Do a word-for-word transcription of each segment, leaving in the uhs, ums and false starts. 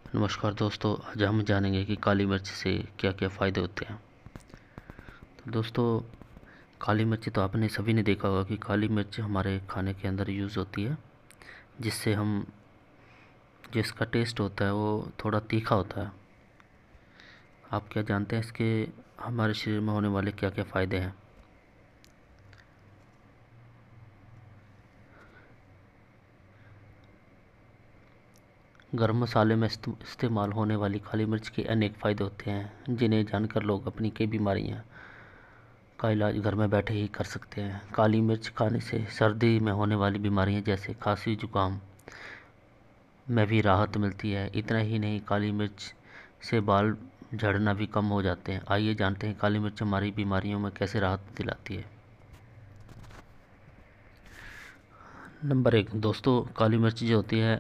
नमस्कार दोस्तों, आज हम जानेंगे कि काली मिर्च से क्या क्या फ़ायदे होते हैं। तो दोस्तों, काली मिर्च तो आपने सभी ने देखा होगा कि काली मिर्च हमारे खाने के अंदर यूज़ होती है, जिससे हम जिसका टेस्ट होता है वो थोड़ा तीखा होता है। आप क्या जानते हैं इसके हमारे शरीर में होने वाले क्या क्या फ़ायदे हैं? गरम मसाले में इस्तेमाल होने वाली काली मिर्च के अनेक फ़ायदे होते हैं, जिन्हें जानकर लोग अपनी कई बीमारियां का इलाज घर में बैठे ही कर सकते हैं। काली मिर्च खाने से सर्दी में होने वाली बीमारियां जैसे खांसी जुकाम में भी राहत मिलती है। इतना ही नहीं, काली मिर्च से बाल झड़ना भी कम हो जाते हैं। आइए जानते हैं काली मिर्च हमारी बीमारियों में कैसे राहत दिलाती है। नंबर एक, दोस्तों, काली मिर्च जो होती है,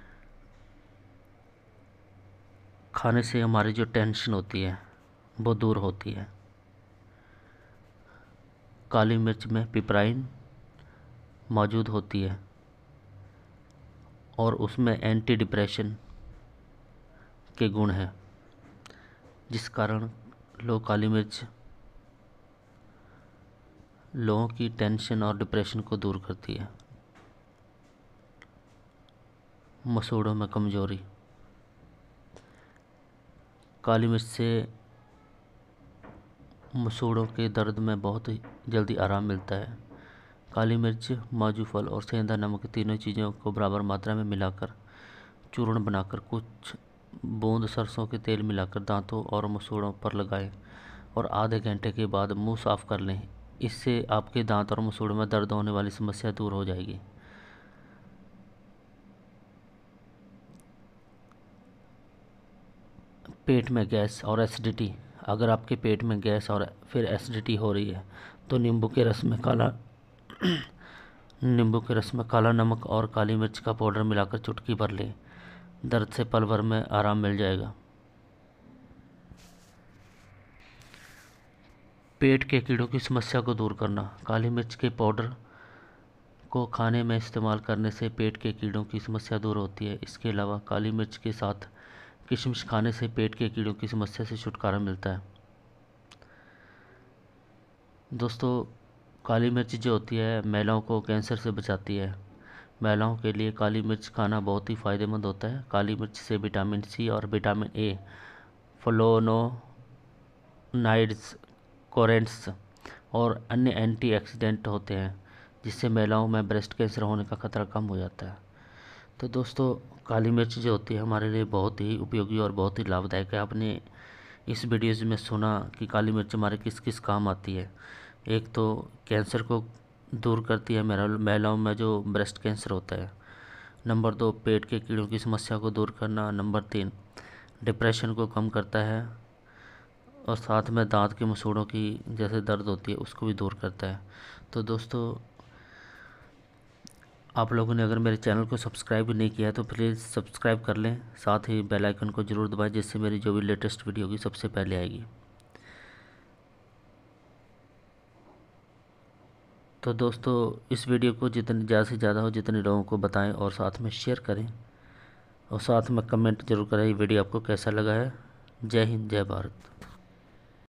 खाने से हमारी जो टेंशन होती है वो दूर होती है। काली मिर्च में पिपराइन मौजूद होती है और उसमें एंटी डिप्रेशन के गुण हैं, जिस कारण लोग काली मिर्च लोगों की टेंशन और डिप्रेशन को दूर करती है। मसूड़ों में कमजोरी, काली मिर्च से मसूड़ों के दर्द में बहुत ही जल्दी आराम मिलता है। काली मिर्च, माजूफल और सेंधा नमक तीनों चीज़ों को बराबर मात्रा में मिलाकर चूर्ण बनाकर कुछ बूंद सरसों के तेल मिलाकर दांतों और मसूड़ों पर लगाएं और आधे घंटे के बाद मुंह साफ कर लें। इससे आपके दांत और मसूड़ों में दर्द होने वाली समस्या दूर हो जाएगी। पेट में गैस और एसिडिटी, अगर आपके पेट में गैस और फिर एसिडिटी हो रही है तो नींबू के रस में काला नींबू के रस में काला नमक और काली मिर्च का पाउडर मिलाकर चुटकी भर लें। दर्द से पल भर में आराम मिल जाएगा। पेट के कीड़ों की समस्या को दूर करना, काली मिर्च के पाउडर को खाने में इस्तेमाल करने से पेट के कीड़ों की समस्या दूर होती है। इसके अलावा काली मिर्च के साथ किशमिश खाने से पेट के कीड़ों की समस्या से छुटकारा मिलता है। दोस्तों, काली मिर्च जो होती है महिलाओं को कैंसर से बचाती है। महिलाओं के लिए काली मिर्च खाना बहुत ही फ़ायदेमंद होता है। काली मिर्च से विटामिन सी और विटामिन ए, फ्लोनोनाइड्स, कोरेंट्स और अन्य एंटीऑक्सीडेंट होते हैं, जिससे महिलाओं में ब्रेस्ट कैंसर होने का खतरा कम हो जाता है। तो दोस्तों, काली मिर्च जो होती है हमारे लिए बहुत ही उपयोगी और बहुत ही लाभदायक है। आपने इस वीडियोज़ में सुना कि काली मिर्च हमारे किस किस काम आती है। एक तो कैंसर को दूर करती है महिलाओं में जो ब्रेस्ट कैंसर होता है। नंबर दो, पेट के कीड़ों की समस्या को दूर करना। नंबर तीन, डिप्रेशन को कम करता है और साथ में दांत के मसूड़ों की जैसे दर्द होती है उसको भी दूर करता है। तो दोस्तों, आप लोगों ने अगर मेरे चैनल को सब्सक्राइब नहीं किया है तो प्लीज़ सब्सक्राइब कर लें, साथ ही बेल आइकन को ज़रूर दबाएं, जिससे मेरी जो भी लेटेस्ट वीडियो होगी सबसे पहले आएगी। तो दोस्तों, इस वीडियो को जितनी ज़्यादा से ज़्यादा हो जितने लोगों को बताएं और साथ में शेयर करें और साथ में कमेंट जरूर करें ये वीडियो आपको कैसा लगा है। जय हिंद, जय भारत।